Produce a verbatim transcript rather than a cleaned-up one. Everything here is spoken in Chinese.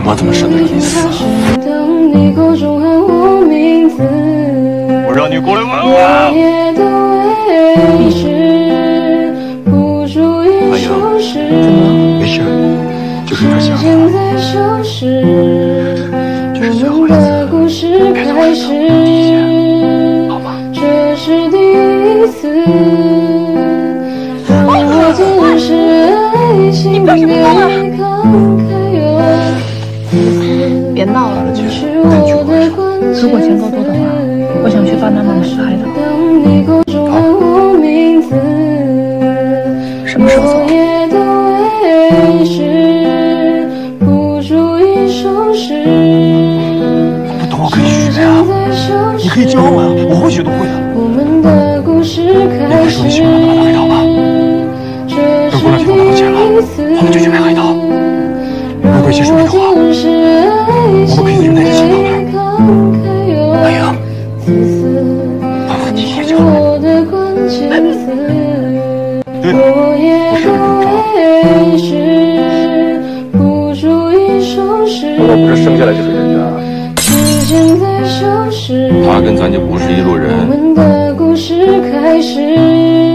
我怎么舍得让你死啊？我让你过来问我。阿英， 怎么了？ 没事，就是有点想法，就是最后一次，别总是等我提前，好吗？ 你干什么闹啊？别闹了，如果钱够多的话，我想去爸妈那里吃海岛。 好， 什么时候走？ 我不懂，我可以学呀，你可以教我呀，我会学都会的。你还说你喜欢我们买海岛吧？等过两天我拿到钱了，我们就去买海岛。如果一切顺利的话，我们可以在这待几天到那儿。阿英，爸爸今天就来。对了，我身份证照。我不是生下来就是人渣，他跟咱就不是一路人。